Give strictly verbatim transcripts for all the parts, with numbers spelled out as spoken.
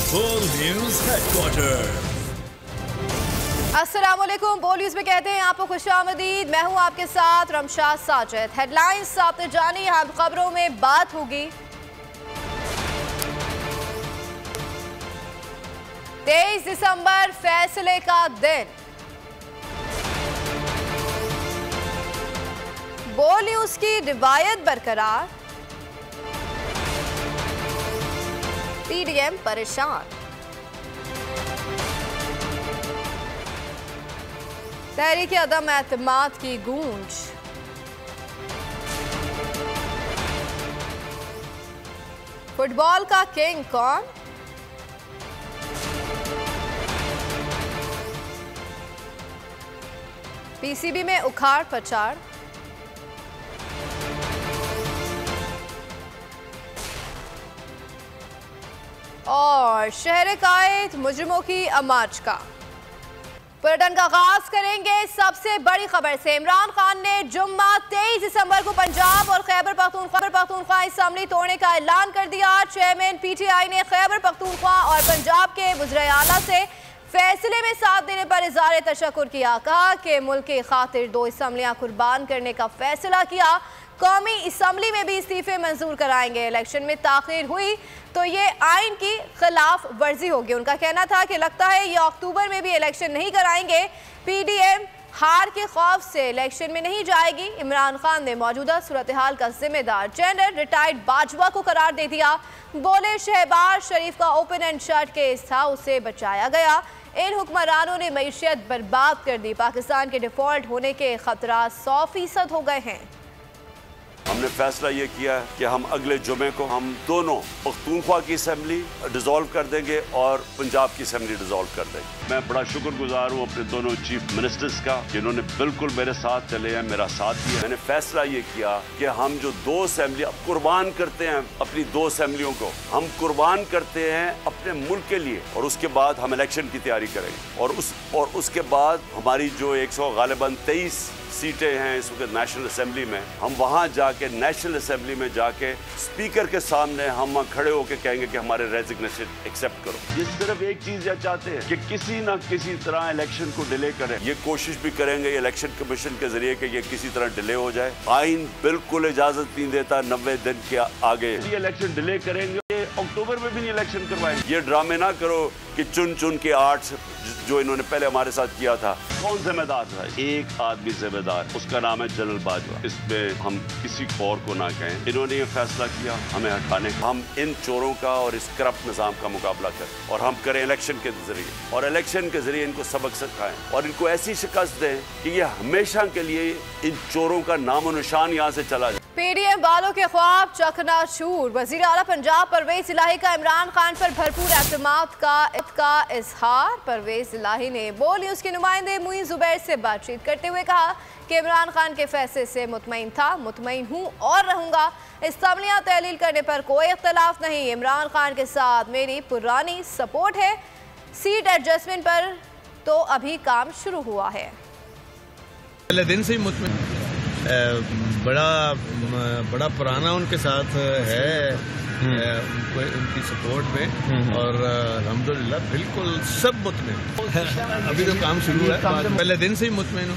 बोल news headquarter. अस्सलामुअलैकुम। बोल न्यूज में कहते हैं आपको खुशामदीद। मैं हूं आपके साथ रमशाद साजिद। हेडलाइंस आपने जानी, हम खबरों में बात होगी। तेईस दिसंबर फैसले का दिन। बोल न्यूज की रिवायत बरकरार, पीडीएम परेशान। तहरीक अदम एतमाद की गूंज। फुटबॉल का किंग कौन? पीसीबी में उखाड़ पछाड़। और शहर कायद मुजरिमों की अमार्च का पर्यटन का आगाज करेंगे सबसे बड़ी खबर से। इमरान खान ने जुम्मा तेईस दिसंबर को पंजाब और खैबर पख्तूनख्वा पख्तूनख्वा असम्बली तोड़ने का ऐलान कर दिया। चेयरमैन पीटीआई ने खैबर पख्तूनख्वा और पंजाब के वज़ीर आला से फैसले में साथ देने पर इज़हार तशक्कुर किया। कहा कि मुल्क की खातिर दो असम्बलियां कुर्बान करने का फैसला किया। कौमी असम्बली में भी इस्तीफे मंजूर कराएंगे। इलेक्शन में ताख़ीर हुई तो ये आइन की खिलाफ वर्जी होगी। उनका कहना था कि लगता है ये अक्टूबर में भी इलेक्शन नहीं कराएंगे। पीडीएम हार के खौफ से इलेक्शन में नहीं जाएगी। इमरान खान ने मौजूदा सूरत हाल का जिम्मेदार जनरल रिटायर्ड बाजवा को करार दे दिया। बोले शहबाज शरीफ का ओपन एंड शट केस था, उसे बचाया गया। इन हुक्मरानों ने मईशत बर्बाद कर दी। पाकिस्तान के डिफॉल्ट होने के खतरा सौ फीसद हो गए हैं। हमने फैसला ये किया है कि हम अगले जुमे को हम दोनों पख्तूनख्वा की असम्बली डिसॉल्व कर देंगे और पंजाब की असम्बली डिसॉल्व कर देंगे। मैं बड़ा शुक्रगुजार हूँ अपने दोनों चीफ मिनिस्टर्स का, जिन्होंने बिल्कुल मेरे साथ चले हैं, मेरा साथ दिया। मैंने फैसला ये किया कि हम जो दो असम्बली अब कुर्बान करते हैं, अपनी दो असम्बलियों को हम कुर्बान करते हैं अपने मुल्क के लिए, और उसके बाद हम इलेक्शन की तैयारी करेंगे। और उस और उसके बाद हमारी जो एक सौ गालिबन तेईस सीटें हैं इस वक्त नेशनल असेंबली में, हम वहाँ जाके नेशनल असेंबली में जाके स्पीकर के सामने हम खड़े होकर कहेंगे कि हमारे रेजिग्नेशन एक्सेप्ट करो। ये सिर्फ एक चीज ये चाहते हैं कि किसी ना किसी तरह इलेक्शन को डिले करें। ये कोशिश भी करेंगे इलेक्शन कमीशन के जरिए कि ये किसी तरह डिले हो जाए। आइन बिल्कुल इजाजत नहीं देता नब्बे दिन के आगे ये इलेक्शन डिले करेंगे। अक्टूबर में भी नहीं इलेक्शन करवाएंगे। ये ड्रामे ना करो कि चुन चुन के आर्ट जो इन्होंने पहले हमारे साथ किया था। कौन जिम्मेदार था? एक आदमी जिम्मेदार, उसका नाम है जनरल बाजवा। इसमें हम किसी और को ना कहें। इन्होंने ये फैसला किया हमें हटाने का। हम इन चोरों का और इस करप्ट निजाम का मुकाबला करें और हम करें इलेक्शन के जरिए, और इलेक्शन के जरिए इनको सबक सिखाएं और इनको ऐसी शिकस्त दें कि ये हमेशा के लिए इन चोरों का नामो निशान यहाँ से चला जाए। पीडीएम वालों के ख्वाब चकनाचूर। वज़ीर आला पंजाब परवेज इलाही का इमरान खान पर भरपूर एतमाद का का इजहार। परवेज इलाही ने बोल न्यूज के नुमाइंदे मुईन जुबैर से बातचीत करते हुए कहा कि इमरान खान के फैसले से मुतमईन था, मुतमईन हूँ और रहूंगा। असम्बलियां तहलील करने पर कोई इख्तलाफ नहीं। इमरान खान के साथ मेरी पुरानी सपोर्ट है। सीट एडजस्टमेंट पर तो अभी काम शुरू हुआ है। पहले दिन से ही मुतमईन बड़ा बड़ा पुराना उनके साथ है, उनको उनकी सपोर्ट में, और अल्हम्दुलिल्लाह बिल्कुल सब मुतमईन। अभी तो काम शुरू है, पहले दिन से ही मुतमईन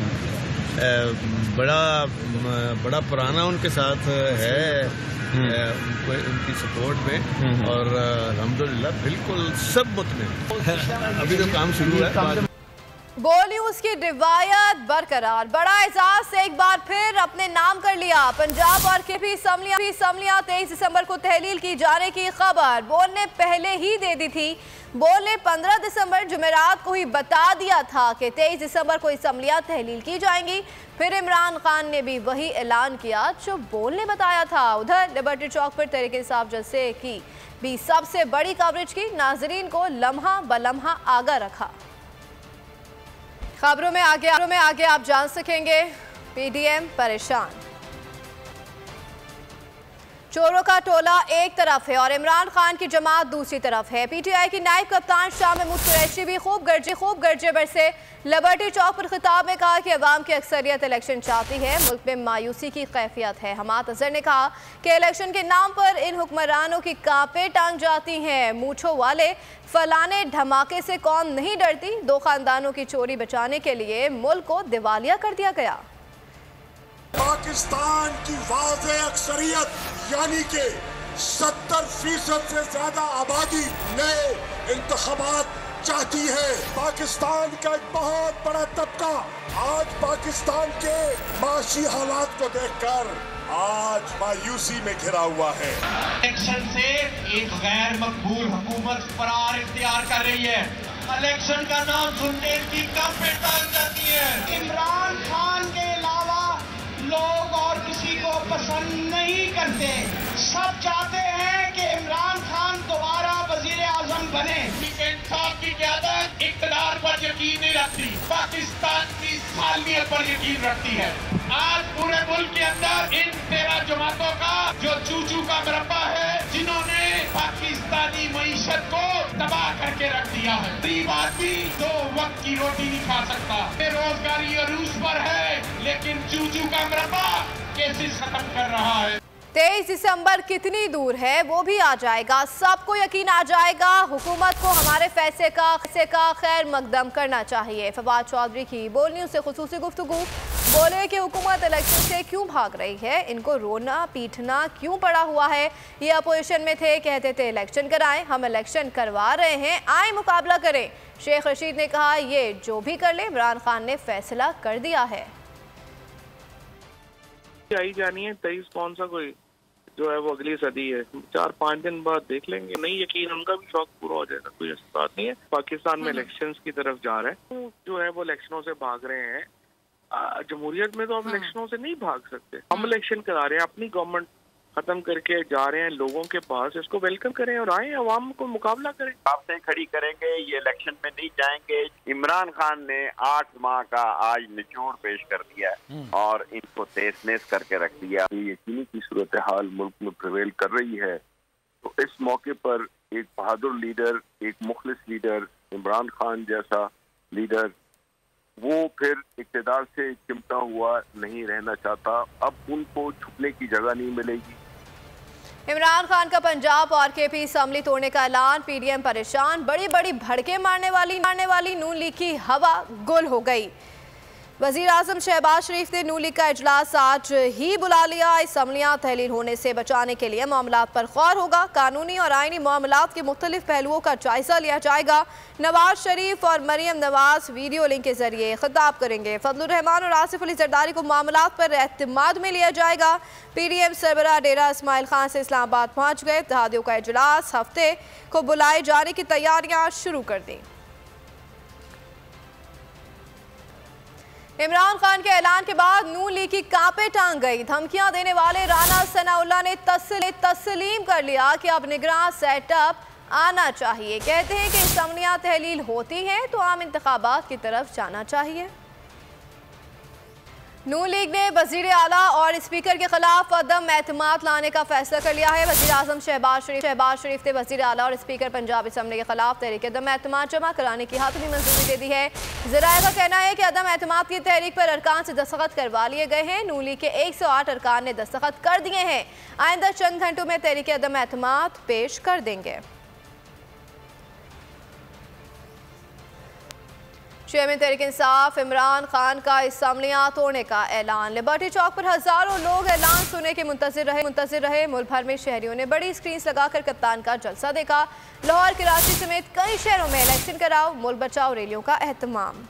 हूँ। बड़ा बड़ा पुराना उनके साथ है, उनको उनकी सपोर्ट में, और अल्हम्दुलिल्लाह बिल्कुल सब मुतमईन। अभी तो काम शुरू है। बोल न्यूज की रिवायत बरकरार। बड़ा एजाज से एक बार फिर अपने नाम कर लिया। पंजाब और के भी असम्बलियां तेईस दिसंबर को तहलील की जाने की खबर बोल ने पहले ही दे दी थी। बोल ने पंद्रह दिसंबर जुमेरात को ही बता दिया था कि तेईस दिसंबर को असम्बलियां तहलील की जाएंगी। फिर इमरान खान ने भी वही ऐलान किया जो बोल ने बताया था। उधर लिबर्टी चौक पर तहरीक इंसाफ जलसे की भी सबसे बड़ी कवरेज की, नाजरीन को लम्हा बलम्हा आगा रखा। खबरों में आगे खबरों में आगे आप जान सकेंगे पीडीएम परेशान। चोरों का टोला एक तरफ है और इमरान खान की जमात दूसरी तरफ है। पीटीआई की नायब कप्तान शाह महमूद कुरैशी भी खूब गर्जे खूब गर्जे बरसे। लिबर्टी चौक पर खिताब में कहा कि अवाम की अक्सरियत इलेक्शन चाहती है, मुल्क में मायूसी की कैफियत है। हमाद अजहर ने कहा कि इलेक्शन के नाम पर इन हुक्मरानों की कांपे टांग जाती हैं। मूछों वाले फलाने धमाके से कौम नहीं डरती। दो खानदानों की चोरी बचाने के लिए मुल्क को दिवालिया कर दिया गया। पाकिस्तान की वाज़े अक्सरियत यानी कि सत्तर फीसद से ज्यादा आबादी नए इंतखाबात चाहती है। पाकिस्तान का एक बहुत बड़ा तबका आज पाकिस्तान के माशी हालात को देखकर आज मायूसी में घिरा हुआ है। इलेक्शन से एक गैर मकबूल हुकूमत फरार इख्तियार कर रही है। इलेक्शन का नाम सुनते की कांपे टांग जाती है। इमरान खान के अलावा लोग और किसी को पसंद नहीं करते। सब चाहते हैं कि इमरान खान दोबारा वजीर आजम बने। इंसाफ की क़यादत इक़्तिदार पर यकीन नहीं रखती, पाकिस्तान की सालमियत पर यकीन रखती है। आज पूरे मुल्क के अंदर इन तेरह जमातों का जो चूचू का मुरब्बा है, जिन्होंने पाकिस्तानी मईशत को तबाह करके रख दिया है। गरीब आदमी दो वक्त की रोटी नहीं खा सकता। बेरोजगारी अरूज पर है, लेकिन चूचू का मुरब्बा केसेस खत्म कर रहा है। तेईस दिसंबर कितनी दूर है वो भी आ जाएगा, सबको यकीन आ जाएगा। हुकूमत को हमारे फैसले का फैसले का खैर मकदम करना चाहिए। फवाद चौधरी की बोल न्यूज़ से खुसूसी गुफ्तगू। बोले कि हुकूमत इलेक्शन से क्यों भाग रही है, इनको रोना पीटना क्यों पड़ा हुआ है। ये अपोजिशन में थे, कहते थे इलेक्शन कराएं, हम इलेक्शन करवा रहे हैं, आए मुकाबला करें। शेख रशीद ने कहा ये जो भी कर ले, इमरान खान ने फैसला कर दिया है। आई जानी है तेईस कौन सा कोई जो है वो अगली सदी है। चार पाँच दिन बाद देख लेंगे। नहीं यकीन उनका भी शौक पूरा हो जाएगा। कोई ऐसी बात नहीं है। पाकिस्तान में इलेक्शंस की तरफ जा रहा है, जो है वो इलेक्शनों से भाग रहे हैं। जमहूरियत में तो आप इलेक्शनों से नहीं भाग सकते। हम इलेक्शन करा रहे हैं, अपनी गवर्नमेंट खत्म करके जा रहे हैं लोगों के पास। इसको वेलकम करें और आए अवाम को मुकाबला करें। आपसे खड़ी करेंगे, ये इलेक्शन में नहीं जाएंगे। इमरान खान ने आठ माह का आज निचोड़ पेश कर दिया है और इनको तेज नेस करके रख दिया। यकीनी की सूरत हाल मुल्क में प्रिवेल कर रही है, तो इस मौके पर एक बहादुर लीडर, एक मुखलिस लीडर, इमरान खान जैसा लीडर, वो फिर इक़्तिदार से चिमटा हुआ नहीं रहना चाहता। अब उनको छुपने की जगह नहीं मिलेगी। इमरान खान का पंजाब और के पी असम्बली तोड़ने का ऐलान। पीडीएम परेशान, बड़ी बड़ी भड़के मारने वाली मारने वाली नून लीग की हवा गुल हो गई। वजीर आजम शहबाज शरीफ ने नून लीग का इजलास आज ही बुला लिया। असम्बलियाँ तहलील होने से बचाने के लिए मामलात पर गौर होगा। कानूनी और आईनी मामलात के मुख्तलिफ पहलुओं का जायजा लिया जाएगा। नवाज शरीफ और मरियम नवाज वीडियो लिंक के जरिए खिताब करेंगे। फजलुर रहमान और आसिफ अली जरदारी को मामलात पर एतमाद में लिया जाएगा। पी डी एम सरबराह डेरा इस्माइल खान से इस्लामाबाद पहुँच गए। इत्तेहादियों का इजलास हफ्ते को बुलाए जाने की तैयारियाँ शुरू कर दी। इमरान खान के ऐलान के बाद नून लीग की कांपे टांग गई। धमकियां देने वाले राना सनाउल्लाह ने तस्लीम कर लिया कि अब निगरान सेटअप आना चाहिए। कहते हैं कि असम्बलियां तहलील होती हैं तो आम इंतखाबात की तरफ जाना चाहिए। नून लीग ने वजीर आला और स्पीकर के खिलाफ अदम एतमाद लाने का फैसला कर लिया है। वजीर आजम शहबाज शरीफ शहबाज शरीफ ने वजीर आला और स्पीकर पंजाब असम्बली के खिलाफ तहरीक अदम एतमाद जमा कराने की हाथों मंजूरी दे दी है। ज़राए का कहना है कि अदम एतमाद की तहरीक पर अरकान से दस्तखत करवा लिए गए हैं। नून लीग के एक सौ आठ अरकान ने दस्तखत कर दिए हैं। आइंदा चंद घंटों में तहरीक अदम एतमाद पेश कर देंगे। चेयरमैन तहरीक इंसाफ इमरान खान का असम्बलियां तोड़ने का ऐलान। लिबर्टी चौक पर हजारों लोग ऐलान सुनने के मुंतजिर रहे मुंतजिर रहे मुल्क भर में शहरियों ने बड़ी स्क्रीन लगाकर कप्तान का जलसा देखा। लाहौर, कराची समेत कई शहरों में इलेक्शन कराओ, मुल्क बचाओ रैलियों का एहतमाम।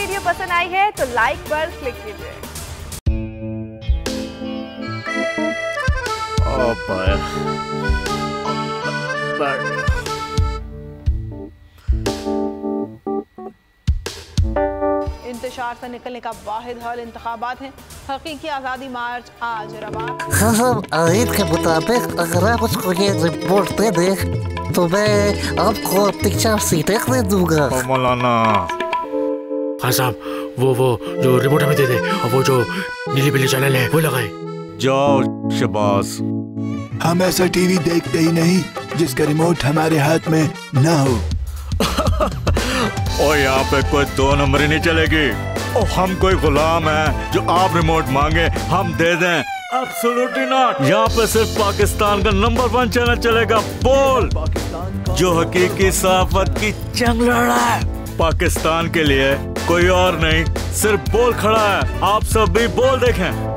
वीडियो पसंद आई है तो लाइक पर क्लिक कीजिए। इंतशार से निकलने का वाहिद हल इंतखाबात हैं। हकीकी आज़ादी मार्च आज रवान। खसम आयत के मुताबिक अगर आप उसको ये रिपोर्ट दे दे तो मैं आपको अपनी चार सीटें दे दूंगा। मौलाना हाँ साहब, वो वो जो रिपोर्ट हमें दे दे और वो जो नीली पीली चैनल है वो लगाए। जाओ शबाज। हम ऐसा टीवी देखते ही नहीं जिसका रिमोट हमारे हाथ में न हो। और यहाँ पे कोई दो नंबरी नहीं चलेगी। और हम कोई गुलाम है जो आप रिमोट मांगे हम दे दें? Absolutely not. यहाँ पे सिर्फ पाकिस्तान का नंबर वन चैनल चलेगा, बोल, जो हकीकी सहाफत की जंग लड़ रहा है। पाकिस्तान के लिए कोई और नहीं, सिर्फ बोल खड़ा है। आप सब भी बोल देखें।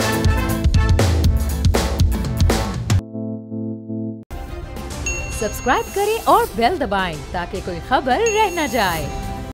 सब्सक्राइब करें और बेल दबाएं ताकि कोई खबर रह न जाए।